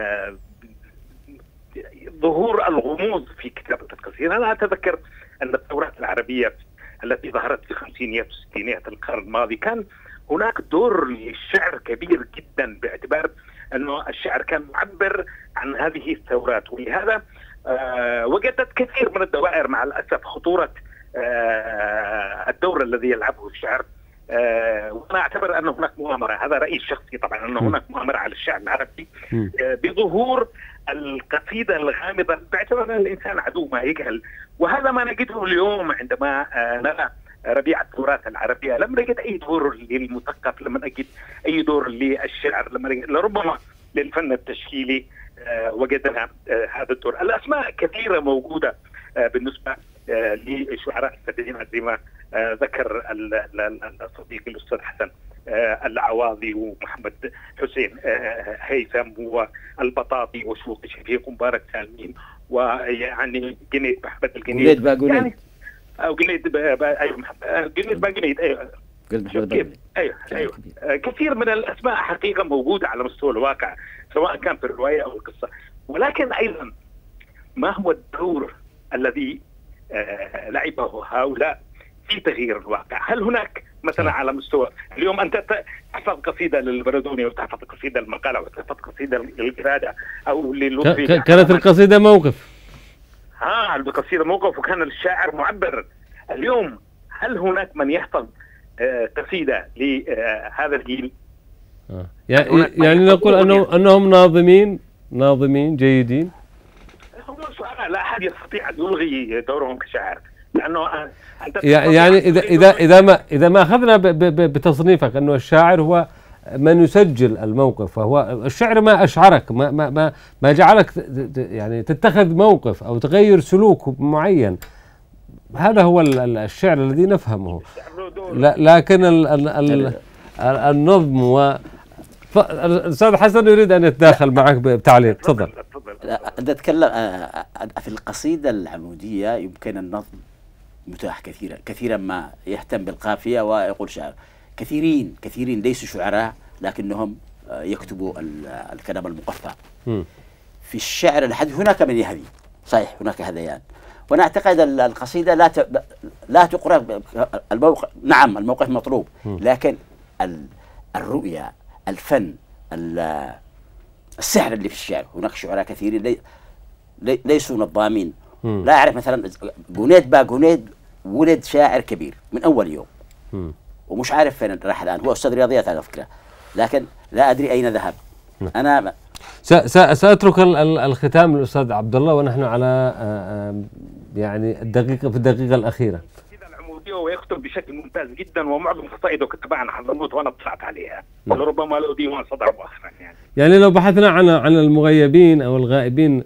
ظهور الغموض في كتابه القصيده. انا اتذكر ان الثورات العربيه التي ظهرت في الخمسينيات والستينيات القرن الماضي كان هناك دور للشعر كبير جدا، باعتبار انه الشعر كان معبر عن هذه الثورات، ولهذا آه وجدت كثير من الدوائر مع الاسف خطوره آه الدور الذي يلعبه الشعر. آه وانا اعتبر ان هناك مؤامره، هذا رايي الشخصي طبعا، ان هناك مؤامره على الشعر العربي آه بظهور القصيده الغامضه، باعتبار ان الانسان عدو ما يجهل. وهذا ما نجده اليوم عندما آه نرى ربيع التراث العربيه. لم نجد اي دور للمثقف، لم نجد اي دور للشعر، لم نجد لربما للفن التشكيلي آه وجدنا آه هذا الدور. الاسماء كثيره موجوده آه بالنسبه آه لشعراء السبعينات زي ما آه ذكر الصديق الاستاذ حسن آه العواضي ومحمد حسين آه هيثم والبطاطي وشوقي شفيق ومبارك سالمين، ويعني جنيد محمد الجنيد يعني او جنيد ايوه محمد جنيد باجنيد ايوه ايوه ايوه كثير من الاسماء حقيقه موجوده على مستوى الواقع، سواء كان في الروايه او القصه. ولكن ايضا ما هو الدور الذي آه لعبه هؤلاء في تغيير الواقع؟ هل هناك مثلا على مستوى اليوم انت تحفظ قصيده للبردوني وتحفظ قصيده المقاله وتحفظ قصيده للقراده او للطفي، كانت القصيده موقف ها القصيده موقف وكان الشاعر معبر. اليوم هل هناك من يحفظ آه قصيده لهذا الجيل؟ آه. يعني نقول انه انهم ناظمين ناظمين جيدين؟ هم شعراء، لا احد يستطيع ان يلغي دورهم كشاعر، لانه يعني اذا اذا اذا ما اذا ما اخذنا بتصنيفك انه الشاعر هو من يسجل الموقف، فهو الشعر ما اشعرك، ما ما ما, ما جعلك يعني تتخذ موقف او تغير سلوك معين. هذا هو الشعر الذي نفهمه. لكن ال ال ال النظم و الاستاذ حسن يريد ان يتداخل معك بتعليق. تفضل. أنت تتكلم في القصيدة العمودية يمكن النظم متاح كثيرا كثيرا ما يهتم بالقافية ويقول شعر. كثيرين كثيرين ليسوا شعراء لكنهم يكتبوا الكلام المقفى. في الشعر لحد هناك من يهذي، صحيح هناك هذيان، وانا اعتقد القصيدة لا لا تقرأ الموقف، نعم الموقف مطلوب، لكن الرؤية، الفن، السحر اللي في الشعر. هناك شعراء كثيرين لي لي ليسوا نظامين. مم. لا أعرف مثلا جنيد با جنيد ولد شاعر كبير من أول يوم. مم. ومش عارف فين راح الآن، هو أستاذ رياضيات على فكرة، لكن لا أدري أين ذهب. مم. أنا سأترك الختام للأستاذ عبد الله ونحن على يعني الدقيقة في الدقيقة الأخيرة. ويكتب بشكل ممتاز جدا، ومعظم قصائده كتبها عن حضرموت وانا اطلعت عليها، ولربما له ديوان صدر مؤخرا. يعني يعني لو بحثنا عن عن المغيبين او الغائبين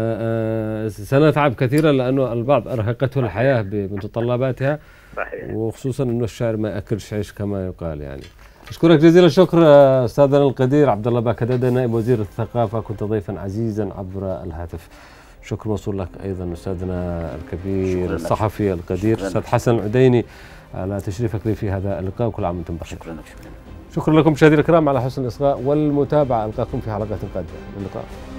سنتعب كثيرا، لانه البعض ارهقته الحياه بمتطلباتها. صحيح. وخصوصا انه الشاعر ما ياكلش عيش كما يقال. يعني اشكرك جزيل الشكر استاذنا القدير عبد الله باكداده نائب وزير الثقافه، كنت ضيفا عزيزا عبر الهاتف. شكر موصول لك ايضا استاذنا الكبير الصحفي القدير استاذ حسن العديني على تشريفك لي في هذا اللقاء، وكل عام وانتم بخير. شكرا لك. شكرا لكم مشاهدينا الكرام على حسن الاصغاء والمتابعه. القاكم في حلقات قادمه. اللقاء.